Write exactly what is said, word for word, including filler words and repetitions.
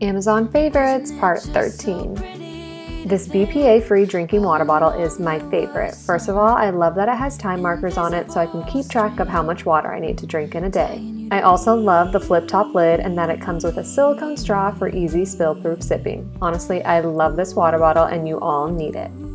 Amazon Favorites, Part thirteen. This B P A-free drinking water bottle is my favorite. First of all, I love that it has time markers on it so I can keep track of how much water I need to drink in a day. I also love the flip-top lid and that it comes with a silicone straw for easy spill-proof sipping. Honestly, I love this water bottle and you all need it.